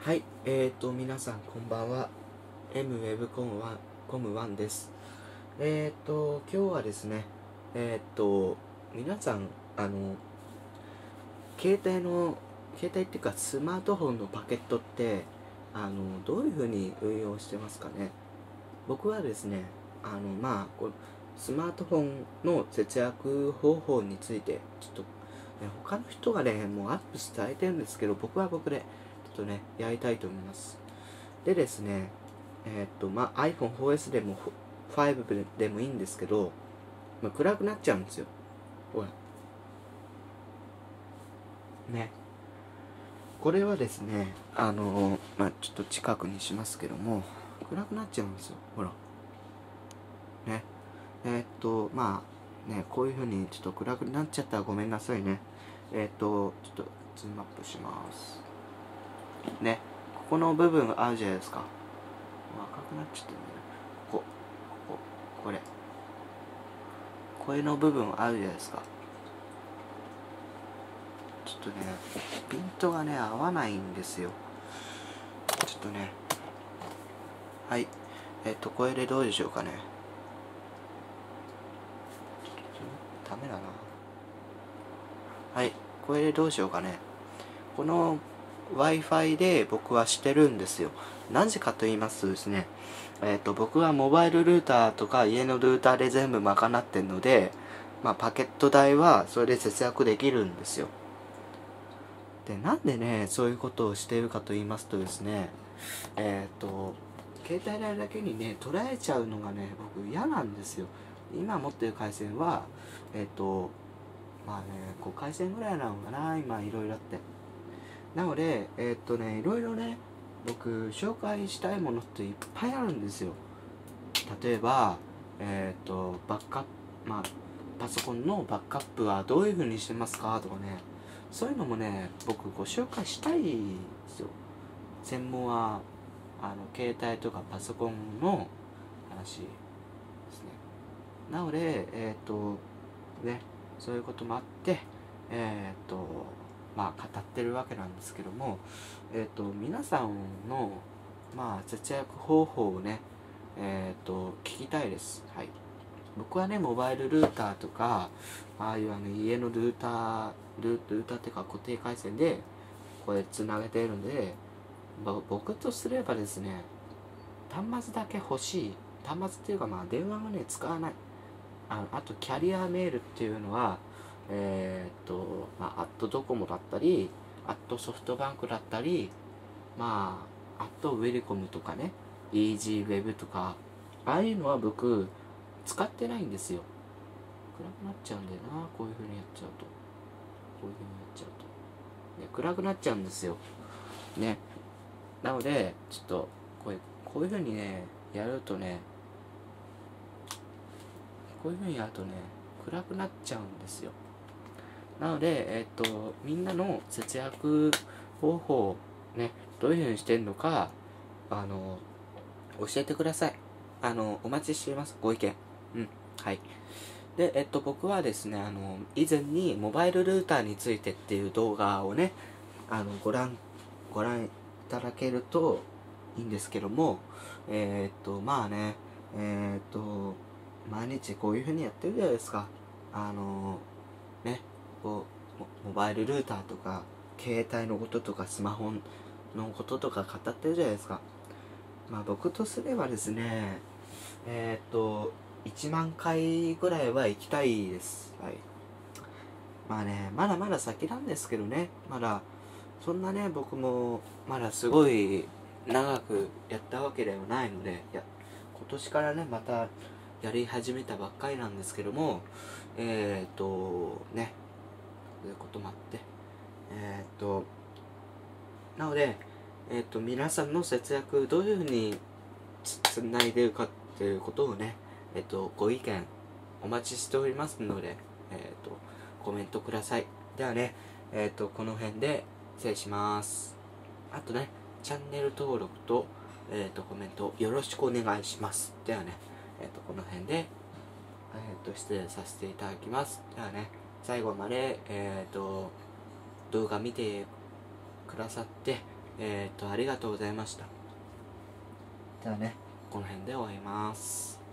はい、皆さんこんばんは。MWebCom1 です。今日はですね、皆さん、携帯っていうかスマートフォンのパケットって、どういうふうに運用してますかね。僕はですね、こうスマートフォンの節約方法について、ちょっと、他の人がね、もうアップして伝えてるんですけど、僕は僕で、ちょっとね、やりたいと思います。でですね、iPhone4S でも5でもいいんですけど、暗くなっちゃうんですよ。ほら。ね。これはですね、ちょっと近くにしますけども、暗くなっちゃうんですよ。ほら。ね。こういう風にちょっと暗くなっちゃったらごめんなさいね。ちょっとズームアップします。ね。ここの部分があるじゃないですか。赤くなっちゃってるね。これ。これの部分あるじゃないですか。ちょっとね、ピントがね、合わないんですよ。ちょっとね。はい。これでどうでしょうかね。ダメだな。はい。これでどうしようかね。この Wi-Fi で僕はしてるんですよ。なぜかと言いますとですね、僕はモバイルルーターとか家のルーターで全部賄ってるので、パケット代はそれで節約できるんですよ。で、なんでね、そういうことをしているかと言いますとですね、携帯代だけにね、捉えちゃうのがね、僕嫌なんですよ。今持ってる回線は、5回線ぐらいなのかな、今いろいろあって。なので、いろいろね、僕、紹介したいものっていっぱいあるんですよ。例えば、バックアップ、パソコンのバックアップはどういう風にしてますかとかね、そういうのもね、僕ご紹介したいんですよ。専門は、携帯とかパソコンの話ですね。なので、そういうこともあって、語ってるわけなんですけども、皆さんの、節約方法をね、聞きたいです。はい。僕はね、モバイルルーターとか、ああいう家のルーターっていうか固定回線で、これつなげているんで、僕とすればですね、端末だけ欲しい。端末っていうか電話もね、使わない。あとキャリアメールっていうのは、アットドコモだったり、アットソフトバンクだったり、アットウェルコムとかね、イージーウェブとか、ああいうのは僕、使ってないんですよ。暗くなっちゃうんだよな、こういう風にやっちゃうと。こういう風にやっちゃうと。ね、暗くなっちゃうんですよ。ね。なので、ちょっと、こういう風にね、やるとね、こういう風にやるとね、暗くなっちゃうんですよ。なので、みんなの節約方法、ね、どういう風にしてんのか、教えてください。お待ちしています。ご意見。うん。はい。で、僕はですね、以前にモバイルルーターについてっていう動画をね、ご覧いただけるといいんですけども、毎日こういう風にやってるじゃないですか。ね、モバイルルーターとか、携帯のこととか、スマホのこととか語ってるじゃないですか。僕とすればですね、1万回ぐらいは行きたいです。はい。まだまだ先なんですけどね、そんなね、僕も、まだすごい長くやったわけではないので、今年からね、またやり始めたばっかりなんですけども、そういうこともあって、なので、皆さんの節約どういうふうにつないでるかっていうことをね、ご意見お待ちしておりますので、コメントください。ではね、この辺で失礼します。あとね、チャンネル登録と、コメントよろしくお願いします。ではね、この辺で、失礼させていただきます。ではね、最後まで、動画見てくださってありがとうございました。じゃあね、この辺で終わります。